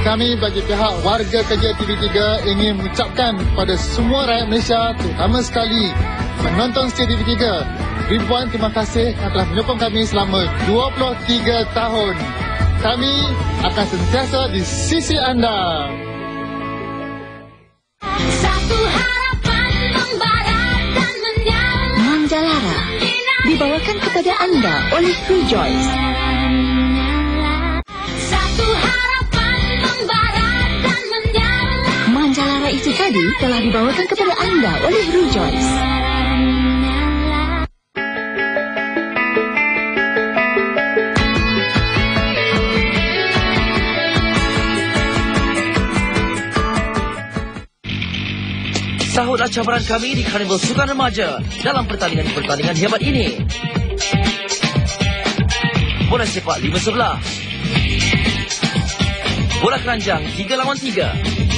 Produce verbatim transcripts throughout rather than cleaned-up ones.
Kami bagi pihak warga kerja T V tiga ingin mengucapkan kepada semua rakyat Malaysia, terutama sekali menonton setia T V tiga, ribuan terima kasih yang telah menyokong kami selama dua puluh tiga tahun. Kami akan sentiasa di sisi anda. Satu harapan membara dan menyala. Manjalara dibawakan kepada anda oleh Rejoice. Satu harapan membara dan menyala. Manjalara itu tadi telah dibawakan kepada anda oleh Rejoice. Sahutlah cabaran kami di Karnival Sukan Remaja dalam pertandingan-pertandingan hebat ini. Bola sepak lima sebelah, bola keranjang tiga lawan tiga,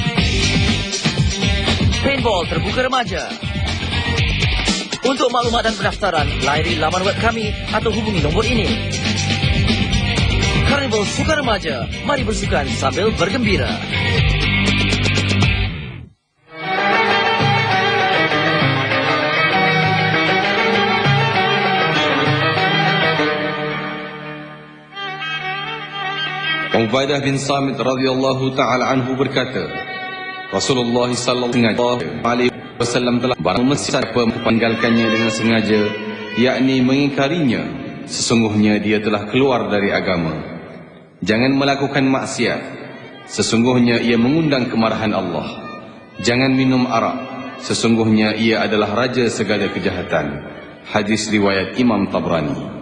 paintball terbuka remaja. Untuk maklumat dan pendaftaran, layari laman web kami atau hubungi nombor ini. Karnival Sukan Remaja, mari bersukan sambil bergembira. Ubadah bin Samit radhiyallahu taala anhu berkata, Rasulullah sallallahu alaihi wasallam telah barang siapa meninggalkannya dengan sengaja, yakni mengingkarinya, sesungguhnya dia telah keluar dari agama. Jangan melakukan maksiat, sesungguhnya ia mengundang kemarahan Allah. Jangan minum arak, sesungguhnya ia adalah raja segala kejahatan. Hadis riwayat Imam Tabrani.